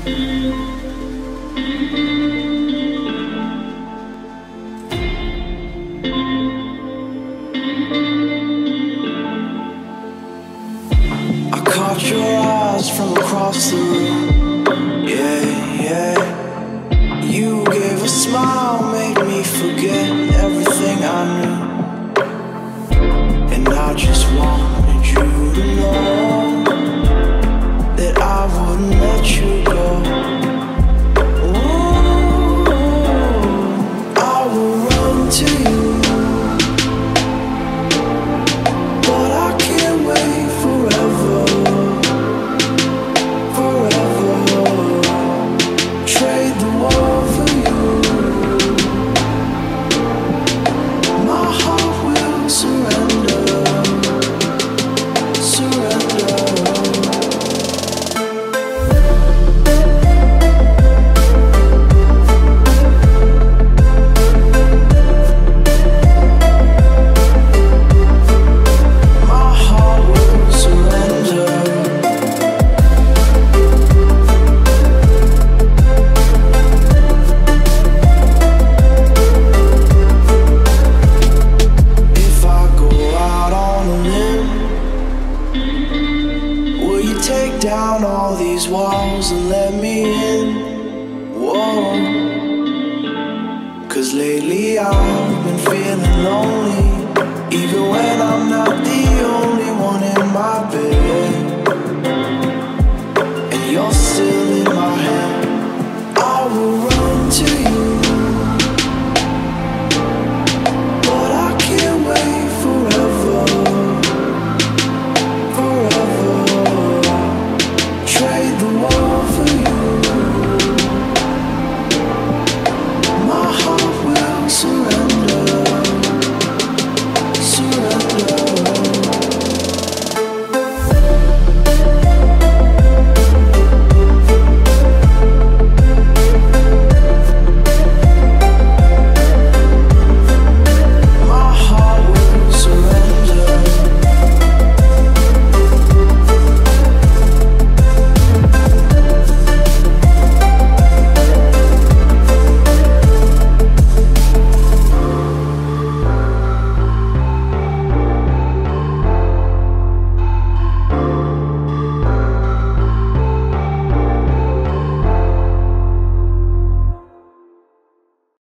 I caught your eyes from across the room. Yeah, yeah. You gave a smile, made me forget everything I knew. And I just wanted you to know that I wouldn't let you go. Ooh, I will run to you, but I can't wait forever, forever. Trade the world for you. My heart will surrender, surrender. Take down all these walls and let me in. Whoa. 'Cause lately I've been feeling lonely, even when I'm not the only one in my bed. And you're still in my head. I will run to you, but I can't wait forever, forever. Trade the world for you.